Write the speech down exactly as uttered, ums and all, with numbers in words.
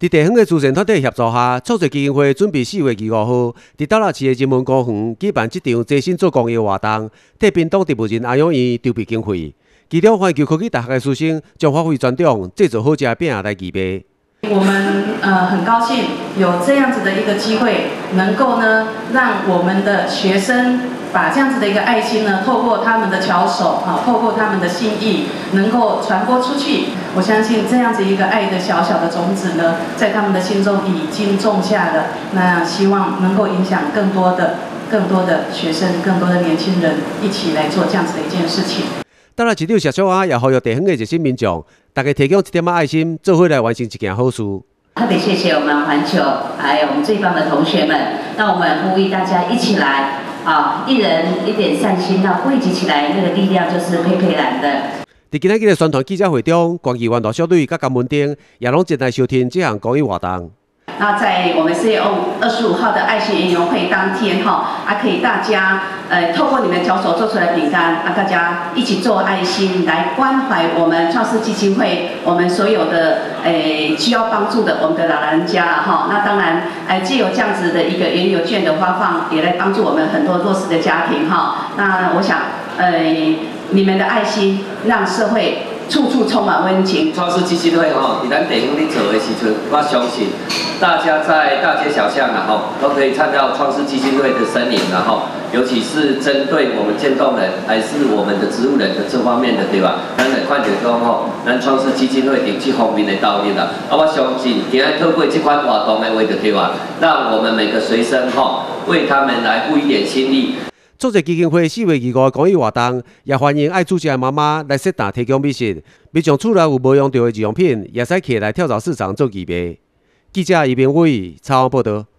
伫地方的慈善团体协助下，创作基金会准备四月二十五号，伫大乐市的人文公园举办这场真心做公益的活动，替屏东植物人安养院筹备经费。其中，环球科技大学的师生将发挥专长，制作好食的饼来义卖。 我们呃很高兴有这样子的一个机会，能够呢让我们的学生把这样子的一个爱心呢，透过他们的巧手，哈，透过他们的心意，能够传播出去。我相信这样子一个爱的小小的种子呢，在他们的心中已经种下了。那希望能够影响更多的、更多的学生、更多的年轻人一起来做这样子的一件事情。 当然，市长谢小雅也呼吁地方的热心民众，大家提供一点仔爱心，做伙来完成一件好事。 特别谢谢我们环球，还有我们最棒的同学们。那我们呼吁大家一起来啊，一人一点善心，那汇集起来，那个力量就是沛沛然的。 在今仔日的宣传记者会中，关于湾大小队甲甘文丁也拢前来收听这项公益活动。 那在我们四月二十五号的爱心园游会当天哈，啊可以大家呃透过你们脚手做出来的饼干，啊大家一起做爱心，来关怀我们创世基金会我们所有的诶需要帮助的我们的老人家了哈。那当然，哎藉由这样子的一个园游券的发放，也来帮助我们很多弱势的家庭哈。那我想，呃你们的爱心让社会处处充满温情。 创世基金会吼，伫咱地方咧做的时阵，我相信大家在大街小巷啊吼，都可以看到创世基金会的身影然后，尤其是针对我们渐冻人还是我们的植物人的这方面的对吧？咱来看到讲吼，咱创世基金会伫这方面的道理啦。啊，我相信今仔透过这款活动的话，就对吧？让我们每个学生吼，为他们来付一点心力。 创作基金会四月二十五的公益活动，也欢迎爱煮食的妈妈来适当提供美食，并将厝内有无用到的日用品，也使起来跳蚤市场做义卖。记者余明伟采访报道。